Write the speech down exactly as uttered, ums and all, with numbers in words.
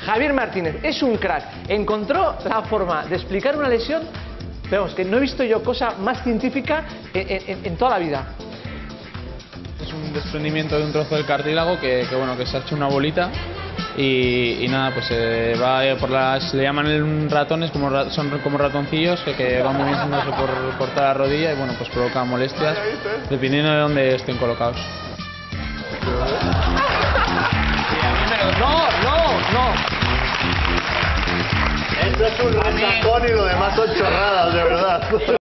Javier Martínez es un crack. Encontró la forma de explicar una lesión, pero vamos, que no he visto yo cosa más científica en, en, en toda la vida. Es un desprendimiento de un trozo del cartílago que, que bueno, que se ha hecho una bolita y, y nada, pues eh, va por las, le llaman ratones, como ra, son como ratoncillos que, que van moviéndose por, por toda la rodilla y bueno, pues provoca molestias dependiendo de dónde estén colocados. No, no, no. Esto es un ratón y lo demás son chorradas, de verdad.